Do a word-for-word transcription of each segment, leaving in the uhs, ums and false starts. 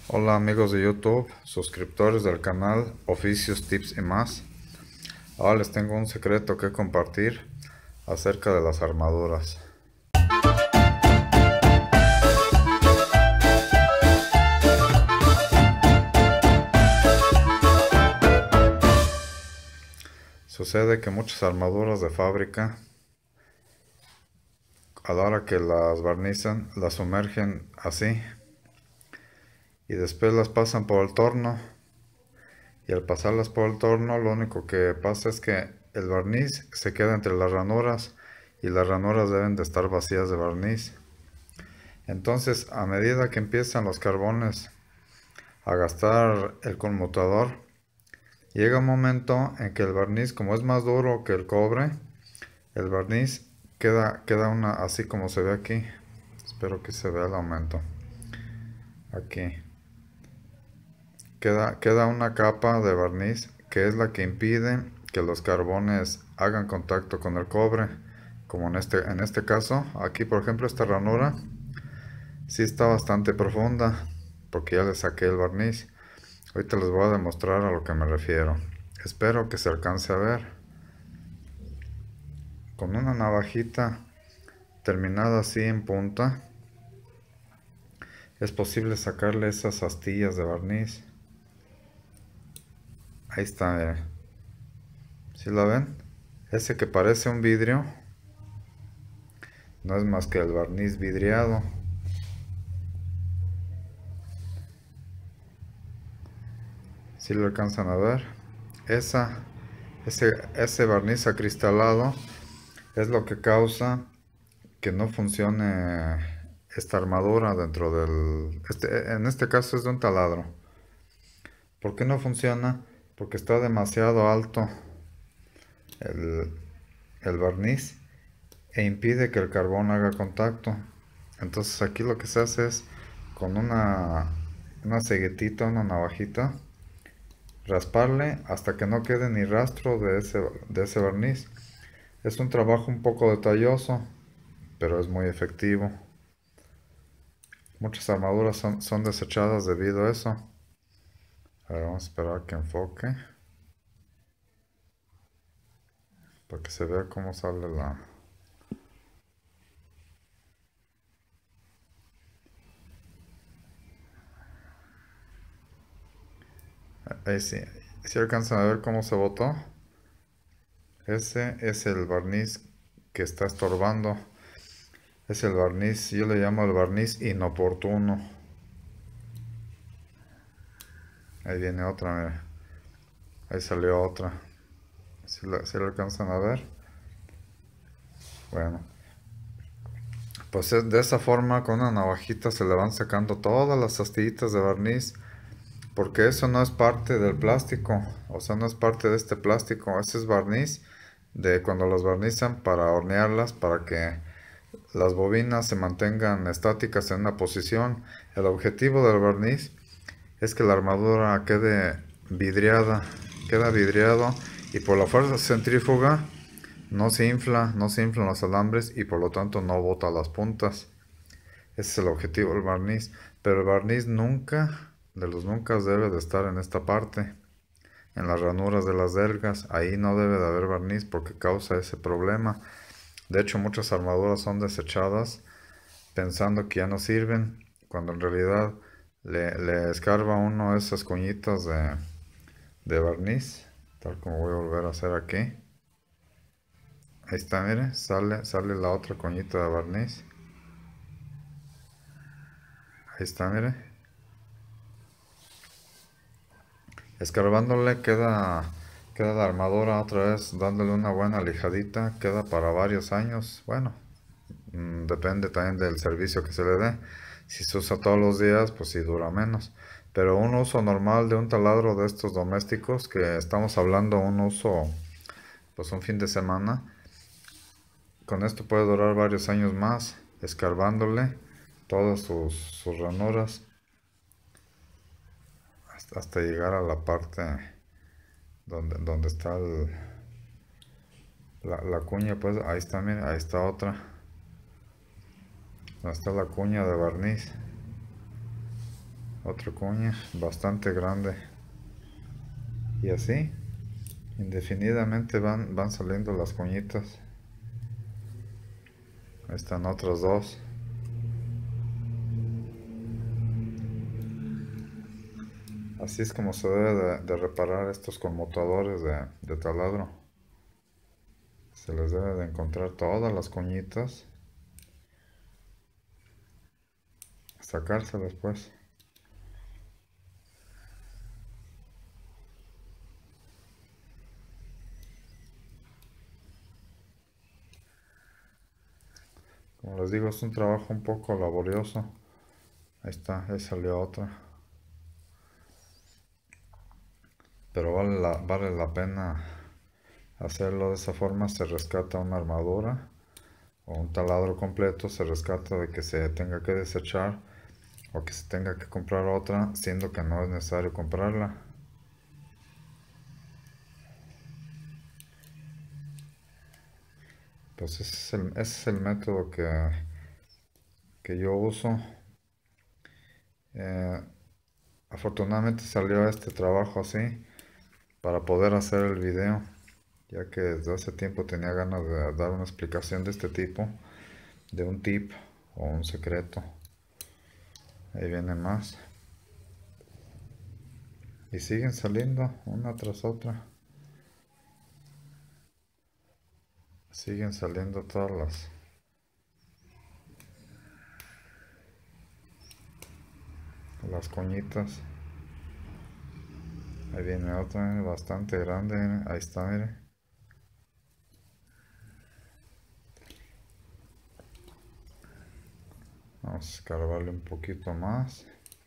Hola amigos de YouTube, suscriptores del canal Oficios, Tips y más. Ahora les tengo un secreto que compartir acerca de las armaduras. Sucede que muchas armaduras de fábrica, a la hora que las barnizan, las sumergen así y después las pasan por el torno. Y al pasarlas por el torno, lo único que pasa es que el barniz se queda entre las ranuras y las ranuras deben de estar vacías de barniz. Entonces, a medida que empiezan los carbones a gastar el conmutador, llega un momento en que el barniz, como es más duro que el cobre, el barniz queda, queda una, así como se ve aquí. Espero que se vea el aumento. Aquí. Queda, queda una capa de barniz que es la que impide que los carbones hagan contacto con el cobre. Como en este, en este caso, aquí por ejemplo esta ranura sí está bastante profunda porque ya le saqué el barniz. Ahorita les voy a demostrar a lo que me refiero. Espero que se alcance a ver. Con una navajita terminada así en punta, es posible sacarle esas astillas de barniz. Ahí está, miren. ¿Sí la ven? Ese que parece un vidrio no es más que el barniz vidriado. ¿Sí lo alcanzan a ver? Esa, ese, ese barniz acristalado es lo que causa que no funcione esta armadura dentro del... Este, en este caso es de un taladro. ¿Por qué no funciona? Porque está demasiado alto el, el barniz e impide que el carbón haga contacto. Entonces aquí lo que se hace es con una, una ceguetita, una navajita, rasparle hasta que no quede ni rastro de ese, de ese barniz. Es un trabajo un poco detalloso, pero es muy efectivo. Muchas armaduras son, son desechadas debido a eso. A ver, vamos a esperar a que enfoque para que se vea cómo sale la... Ahí sí, si alcanzan a ver cómo se botó. Ese es el barniz que está estorbando. Es el barniz, yo le llamo el barniz inoportuno. Ahí viene otra, mira. Ahí salió otra. Si la, si la alcanzan a ver. Bueno. Pues de esa forma con una navajita se le van sacando todas las astillitas de barniz. Porque eso no es parte del plástico. O sea, no es parte de este plástico. Ese es barniz de cuando las barnizan para hornearlas, para que las bobinas se mantengan estáticas en una posición. El objetivo del barniz es que la armadura quede vidriada, queda vidriado y por la fuerza centrífuga no se infla, no se inflan los alambres y por lo tanto no bota las puntas. Ese es el objetivo del barniz, pero el barniz nunca, de los nunca, debe de estar en esta parte, en las ranuras de las delgas. Ahí no debe de haber barniz porque causa ese problema. De hecho, muchas armaduras son desechadas pensando que ya no sirven, cuando en realidad le, le escarba uno esas cuñitas de, de barniz, tal como voy a volver a hacer aquí. Ahí está, mire, sale, sale la otra cuñita de barniz. Ahí está, mire. Escarbándole queda, queda la armadura otra vez, dándole una buena lijadita, queda para varios años. Bueno, mmm, depende también del servicio que se le dé. Si se usa todos los días, pues sí dura menos. Pero un uso normal de un taladro de estos domésticos, que estamos hablando un uso, pues un fin de semana, con esto puede durar varios años más, escarbándole todas sus, sus ranuras hasta, hasta llegar a la parte donde, donde está el, la, la cuña. Pues ahí está, mire, ahí está otra, donde está la cuña de barniz. Otra cuña bastante grande. Y así, indefinidamente van, van saliendo las cuñitas. Ahí están otras dos. Así es como se debe de, de reparar estos conmutadores de, de taladro. Se les debe de encontrar todas las cuñitas. Sacárselas pues. Como les digo, es un trabajo un poco laborioso. Ahí está, ahí salió otra. Pero vale la, vale la pena hacerlo de esa forma. Se rescata una armadura o un taladro completo. Se rescata de que se tenga que desechar o que se tenga que comprar otra, siendo que no es necesario comprarla. Pues ese es el, ese es el método que, que yo uso. Eh, afortunadamente salió este trabajo así para poder hacer el video, ya que desde hace tiempo tenía ganas de dar una explicación de este tipo, de un tip o un secreto. Ahí viene más. Y siguen saliendo una tras otra. Siguen saliendo todas las, las coñitas. Ahí viene otra, bastante grande. Ahí está, mire. Vamos a escarbarle un poquito más.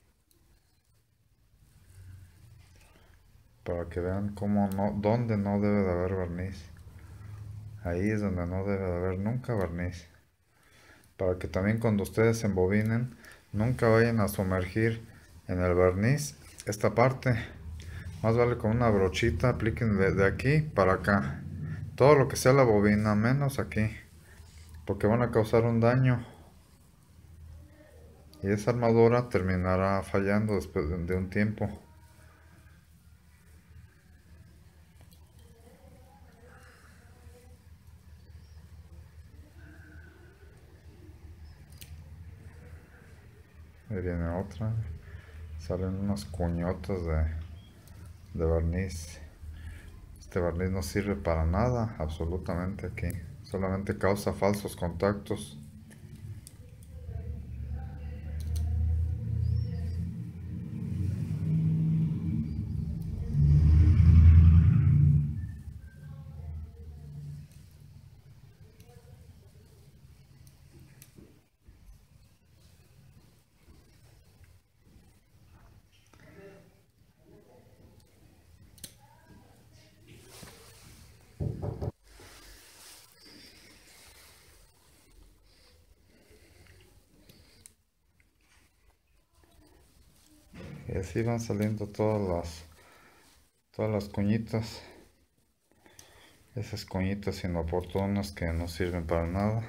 Para que vean cómo no, dónde no debe de haber barniz. Ahí es donde no debe de haber nunca barniz. Para que también cuando ustedes embobinen, nunca vayan a sumergir en el barniz esta parte. Más vale con una brochita, apliquen de, de aquí para acá. Todo lo que sea la bobina, menos aquí. Porque van a causar un daño. Y esa armadura terminará fallando después de, de un tiempo. Ahí viene otra. Salen unas cuñotas de, de barniz. Este barniz no sirve para nada, absolutamente aquí. Solamente causa falsos contactos. Y así van saliendo todas las, todas las cuñitas. Esas cuñitas inoportunas que no sirven para nada.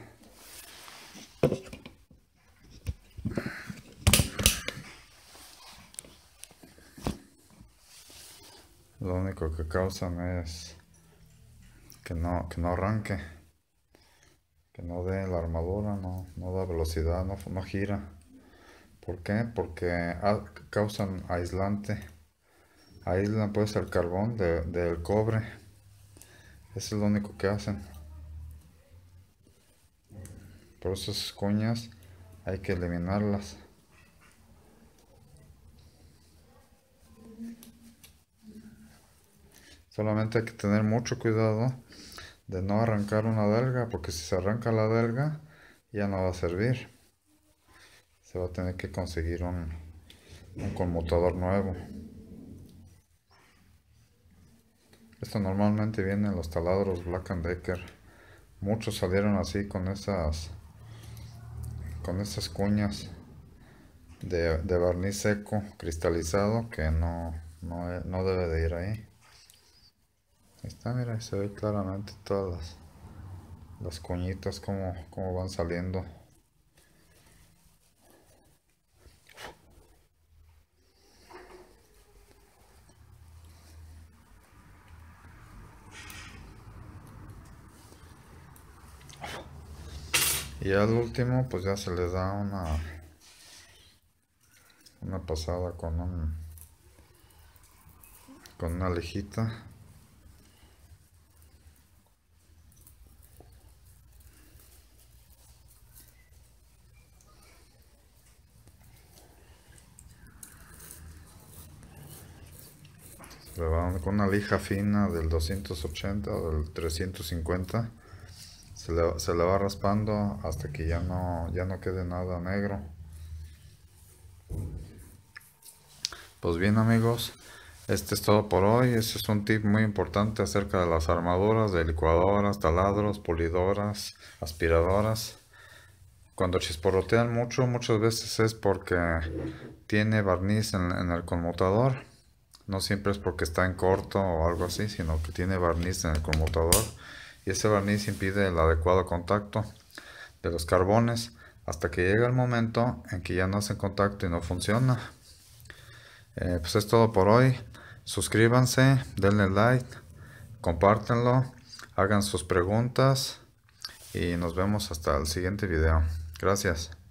Lo único que causan es que no, que no arranque. Que no dé la armadura, no, no da velocidad, no, no gira. ¿Por qué? Porque a- causan aislante. Aíslan pues el carbón de- del cobre. Eso es lo único que hacen. Por esas cuñas hay que eliminarlas. Solamente hay que tener mucho cuidado de no arrancar una delga, porque si se arranca la delga ya no va a servir. Se va a tener que conseguir un, un conmutador nuevo. Esto normalmente viene en los taladros Black and Decker. Muchos salieron así con esas con esas cuñas de, de barniz seco cristalizado que no, no, no debe de ir ahí. Ahí está, mira, se ve claramente todas las, las cuñitas como, como van saliendo. Y al último pues ya se le da una una pasada con un con una lejita. Se le va con una lija fina del doscientos ochenta o del trescientos cincuenta. Se le, se le va raspando hasta que ya no, ya no quede nada negro. Pues bien amigos, este es todo por hoy. Este es un tip muy importante acerca de las armaduras de licuadoras, taladros, pulidoras, aspiradoras. Cuando chisporrotean mucho, muchas veces es porque tiene barniz en, en el conmutador. No siempre es porque está en corto o algo así, sino que tiene barniz en el conmutador. Y ese barniz impide el adecuado contacto de los carbones hasta que llega el momento en que ya no hacen contacto y no funciona. Eh, pues es todo por hoy. Suscríbanse, denle like, compártanlo, hagan sus preguntas y nos vemos hasta el siguiente video. Gracias.